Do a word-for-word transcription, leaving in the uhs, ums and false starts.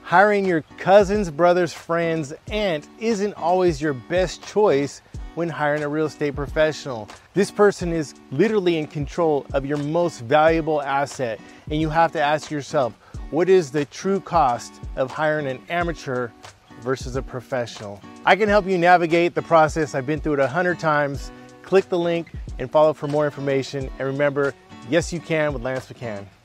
Hiring your cousins, brothers, friends, aunt isn't always your best choice when hiring a real estate professional. This person is literally in control of your most valuable asset, and you have to ask yourself, what is the true cost of hiring an amateur versus a professional? I can help you navigate the process. I've been through it a hundred times. Click the link and follow for more information. And remember, yes, you can with Lance McCann.